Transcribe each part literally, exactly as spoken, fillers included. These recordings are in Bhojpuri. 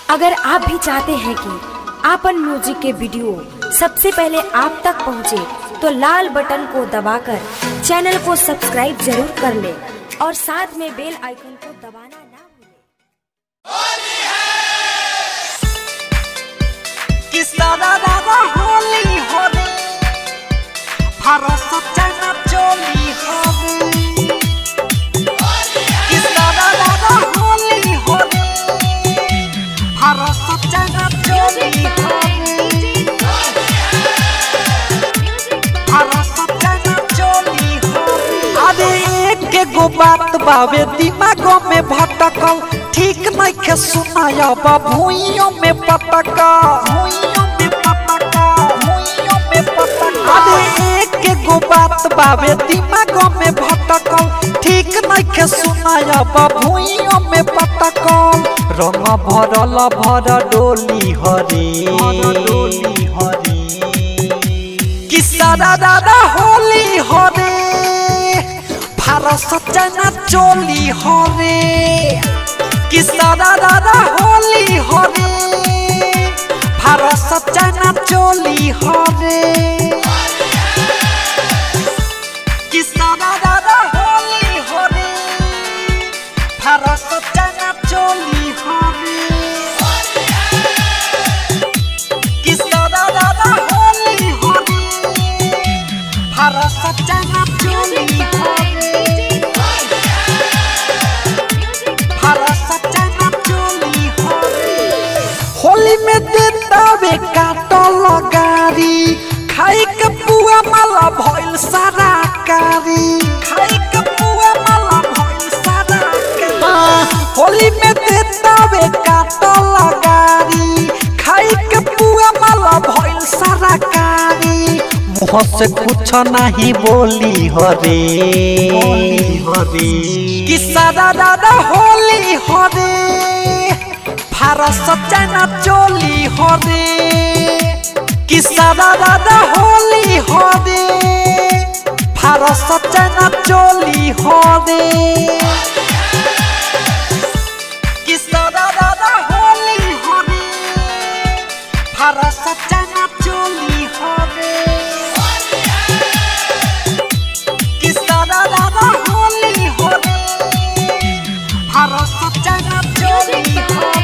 अगर आप भी चाहते हैं कि आपन म्यूजिक के वीडियो सबसे पहले आप तक पहुंचे, तो लाल बटन को दबाकर चैनल को सब्सक्राइब जरूर कर ले और साथ में बेल आइकन को दबाना ना भूलें। किसना दादा होली होली भारत चाइना चोली होली किसना दादा होली होली भारत चाइना चोली होली भारत चाइना चोली होली। अरे एक गो बात बावे दिमागों में भटकल, ठीक नहीं के सुनाया बा भूइयों में पटका भूइयों में पटका भूइयों में पटका। अरे एक गो बात बावे दिमागों में भटकल, ठीक नहीं के सुनाया बा भूइयों में पटकल। रंग भरल भर डोली हरी डोली हरी किस्सा दादा होली हरे भारत चाइना चोली हरे किसना दादा होली होली भारत चाइना चोली होली किसना दादा होली होली भारत चाइना चोली होली किसना दादा होली होली भारत चाइना चोली होली होली में देता वे काटल गारी खाई के पुआ माला भइल सारा कारी खाई के पुआ माला भइल सारा कारी। होली में देता वे काटल गारी खाई के पुआ माला भइल सारा कारी। मुँह से कुछ नहीं बोली हरे हरे किस्सा दादा होली हरे भारत चाइना चोली होली किसना दादा होली होली भारत चाइना चोली होली किसना दादा होली होली भारत चाइना चोली होली किसना दादा होली होली भारत चाइना चोली होली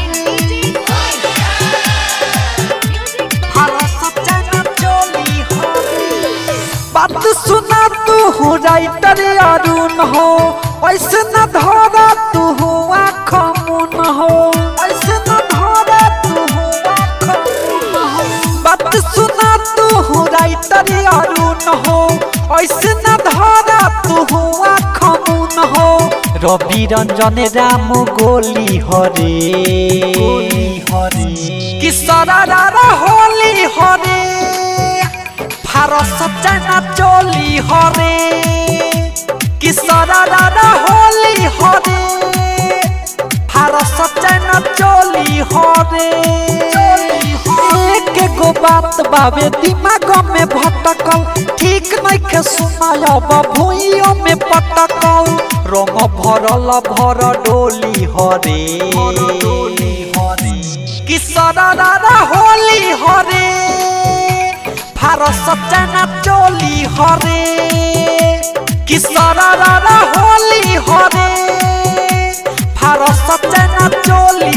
बात सुना तू हो राइटर अरुण हो ऐसे न धरा तू हो आँख मुन हो ऐसे न धरा तू हो आँख मुन हो। बात सुना तू हो राइटर अरुण हो ऐसे न धरा तू हो आँख मुन हो। रवि रंजन राम गोली हरे हरे किस्सा दादा होली हरे भारत चाइना चोली हरे किस्सा दादा होली हरे भारत चाइना चोली हरे। एक गो बात बावे दिमागों में भटकल, ठीक नहीं के सुनाया बा भूइयों में पटकल। रंग भरल भर डोली हरे डोली हरे किस्सा दादा होली हरे भारत चाइना चोली हरे किस्सा दादा होली हरे भारत चाइना चोली